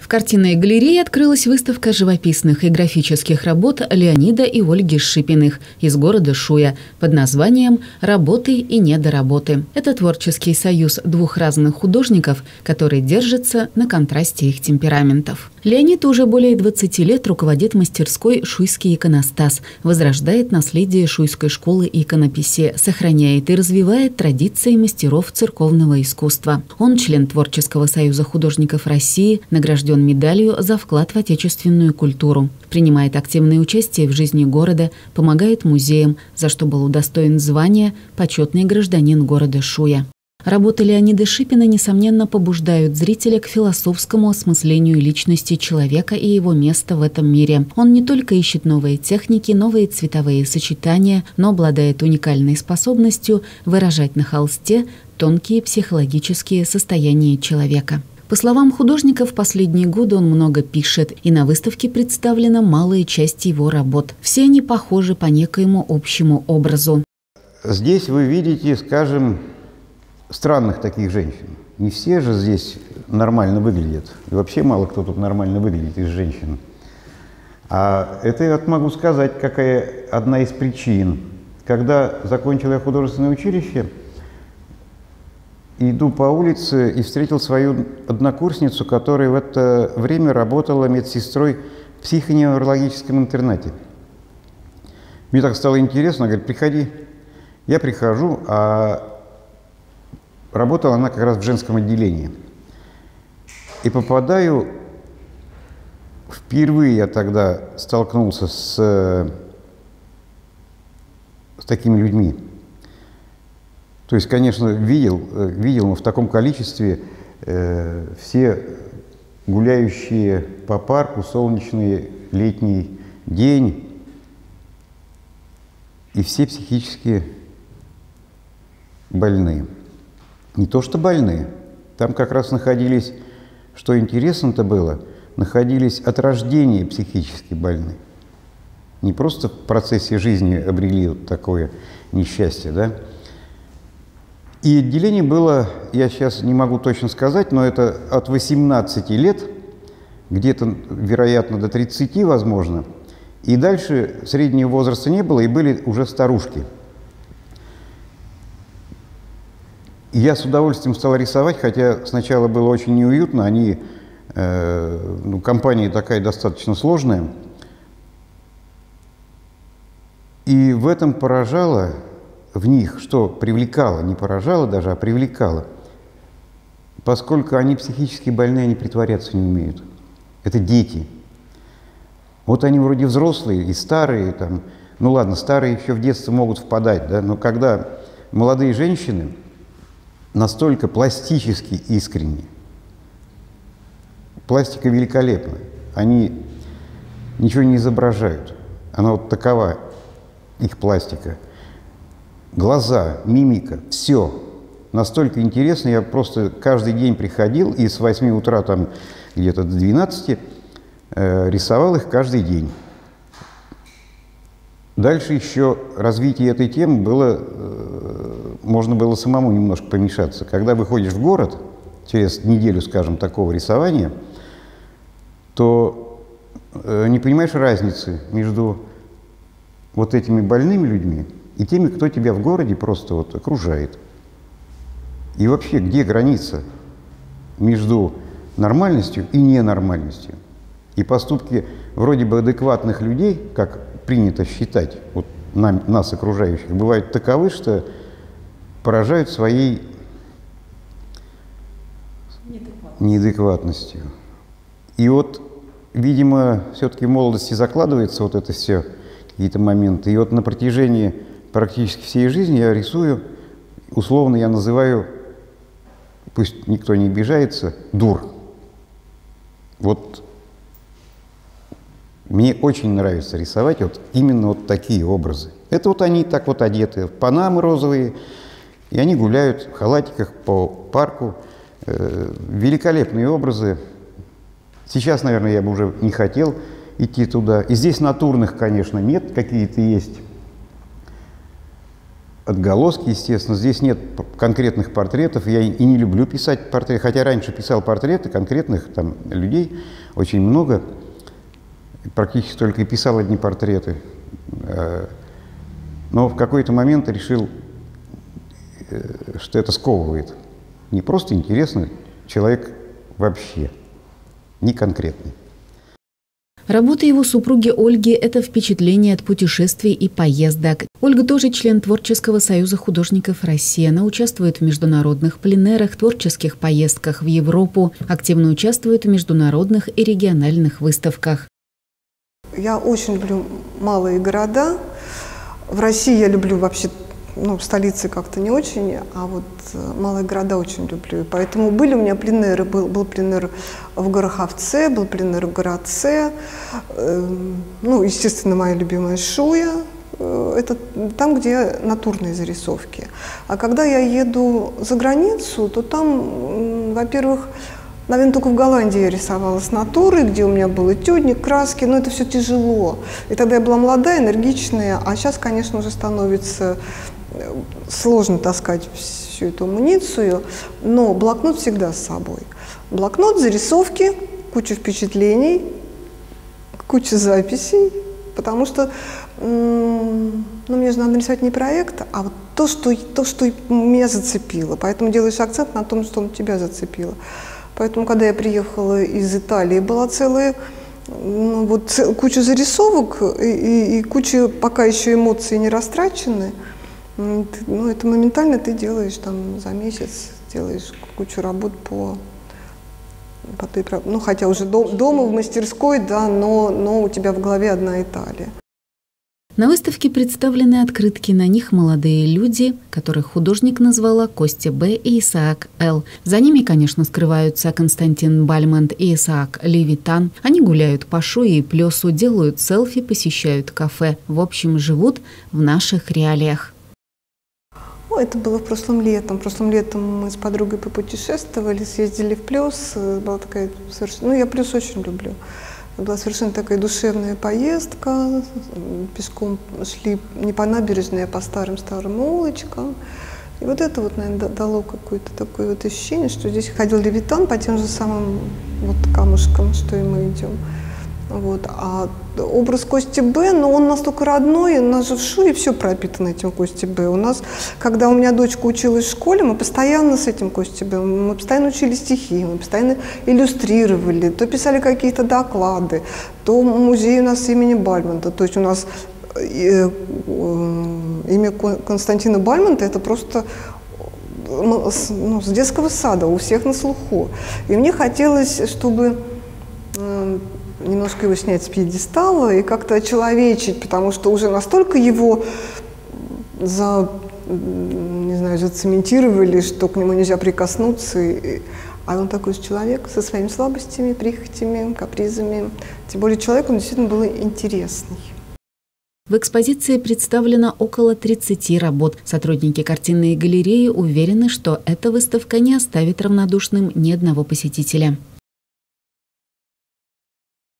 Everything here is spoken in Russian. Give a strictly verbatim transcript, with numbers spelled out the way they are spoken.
картинной галерее открылась выставка живописных и графических работ Леонида и Ольги Шипиных из города Шуя под названием «Работы и недоработы». Это творческий союз двух разных художников, который держится на контрасте их темпераментов. Леонид уже более двадцати лет руководит мастерской «Шуйский иконостас», возрождает наследие Шуйской школы иконописи, сохраняет и развивает традиции мастеров церковного искусства. Он член Творческого союза художников России, награжден медалью за вклад в отечественную культуру. Принимает активное участие в жизни города, помогает музеям, за что был удостоен звания «Почетный гражданин города Шуя». Работы Леонида Шипина, несомненно, побуждают зрителя к философскому осмыслению личности человека и его места в этом мире. Он не только ищет новые техники, новые цветовые сочетания, но обладает уникальной способностью выражать на холсте тонкие психологические состояния человека. По словам художника, в последние годы он много пишет, и на выставке представлена малая часть его работ. Все они похожи по некоему общему образу. Здесь вы видите, скажем, странных таких женщин. Не все же здесь нормально выглядят. И вообще мало кто тут нормально выглядит из женщин. А это я могу сказать, какая одна из причин. Когда закончил я художественное училище, иду по улице и встретил свою однокурсницу, которая в это время работала медсестрой в психоневрологическом интернате. Мне так стало интересно, она говорит: приходи. Я прихожу, а работала она как раз в женском отделении. И попадаю, впервые я тогда столкнулся с, с такими людьми. То есть, конечно, видел, видел, но в таком количестве э, все гуляющие по парку, солнечный летний день, и все психически больные. Не то что больные, там как раз находились, что интересно-то было, находились от рождения психически больные. Не просто в процессе жизни обрели вот такое несчастье, да? И отделение было, я сейчас не могу точно сказать, но это от восемнадцати лет, где-то, вероятно, до тридцати, возможно, и дальше среднего возраста не было, и были уже старушки. Я с удовольствием стал рисовать, хотя сначала было очень неуютно. Они, э, ну, компания такая достаточно сложная. И в этом поражало, в них, что привлекало, не поражало даже, а привлекало. Поскольку они психически больные, они притворяться не умеют. Это дети. Вот они вроде взрослые и старые, там, ну ладно, старые еще в детстве могут впадать, да, но когда молодые женщины настолько пластически искренне. Пластика великолепна. Они ничего не изображают. Она вот такова, их пластика. Глаза, мимика, все. Настолько интересно. Я просто каждый день приходил и с восьми утра там где-то до двенадцати э, рисовал их каждый день. Дальше еще развитие этой темы было, э, можно было самому немножко помешаться. Когда выходишь в город, через неделю, скажем, такого рисования, то э, не понимаешь разницы между вот этими больными людьми и теми, кто тебя в городе просто вот окружает. И вообще, где граница между нормальностью и ненормальностью? И поступки вроде бы адекватных людей, как принято считать, вот нам, нас окружающих, бывают таковы, что поражают своей неадекватностью. неадекватностью. И вот, видимо, все-таки в молодости закладывается вот это все, какие-то моменты. И вот на протяжении практически всей жизни я рисую, условно я называю, пусть никто не обижается, дур. Вот мне очень нравится рисовать вот именно вот такие образы. Это вот они так вот одеты, панамы розовые, и они гуляют в халатиках по парку. Э, великолепные образы. Сейчас, наверное, я бы уже не хотел идти туда. И здесь натурных, конечно, нет, какие-то есть. отголоски, естественно. Здесь нет конкретных портретов. Я и не люблю писать портреты, хотя раньше писал портреты конкретных там людей, очень много. Практически только и писал одни портреты. Но в какой-то момент решил, что это сковывает. Не просто интересно, человек вообще, не конкретный. Работа его супруги Ольги – это впечатление от путешествий и поездок. Ольга тоже член Творческого союза художников России. Она участвует в международных пленэрах, творческих поездках в Европу, активно участвует в международных и региональных выставках. Я очень люблю малые города. В России я люблю вообще, ну, столицы как-то не очень, а вот малые города очень люблю. Поэтому были у меня пленэры. Был, был пленэр в Гороховце, был пленэр в Городце. Э, ну, естественно, моя любимая Шуя. Э, это там, где натурные зарисовки. А когда я еду за границу, то там, во-первых, наверное, только в Голландии я рисовала с натуры, где у меня был этюдник, краски, но это все тяжело. И тогда я была молодая, энергичная, а сейчас, конечно, уже становится сложно таскать всю эту амуницию, но блокнот всегда с собой. Блокнот, зарисовки, куча впечатлений, куча записей, потому что ну, мне же надо рисовать не проект, а вот то, что, то, что меня зацепило. Поэтому делаешь акцент на том, что тебя зацепило. Поэтому, когда я приехала из Италии, была целая ну, вот, куча зарисовок и, и, и куча пока еще эмоций не растрачены. Ну, это моментально ты делаешь там за месяц, делаешь кучу работ по, по той, ну, хотя уже дом, дома, в мастерской, да, но, но у тебя в голове одна Италия. На выставке представлены открытки, на них молодые люди, которых художник назвала Костя Б. и Исаак Л. За ними, конечно, скрываются Константин Бальмонт и Исаак Левитан. Они гуляют по Шуе и Плесу, делают селфи, посещают кафе. В общем, живут в наших реалиях. Ну, это было в прошлом летом. Прошлым летом мы с подругой попутешествовали, съездили в Плес. Была такая совершенно... Ну, я Плес очень люблю. Это была совершенно такая душевная поездка. Пешком шли не по набережной, а по старым-старым улочкам. И вот это вот, наверное, дало какое-то такое вот ощущение, что здесь ходил Левитан по тем же самым вот камушкам, что и мы идем. Вот. А образ Кости Б, но он настолько родной, у нас же в Шуе все пропитано этим Кости Б. У нас, когда у меня дочка училась в школе, мы постоянно с этим Кости Б, мы постоянно учили стихи, мы постоянно иллюстрировали, то писали какие-то доклады, то музей у нас имени Бальмонта. То есть у нас э, э, имя Константина Бальмонта – это просто ну, с детского сада, у всех на слуху. И мне хотелось, чтобы э, немножко его снять с пьедестала и как-то очеловечить, потому что уже настолько его за, не знаю, зацементировали, что к нему нельзя прикоснуться. А он такой же человек со своими слабостями, прихотями, капризами. Тем более человек, он действительно был интересный. В экспозиции представлено около тридцати работ. Сотрудники картинной галереи уверены, что эта выставка не оставит равнодушным ни одного посетителя.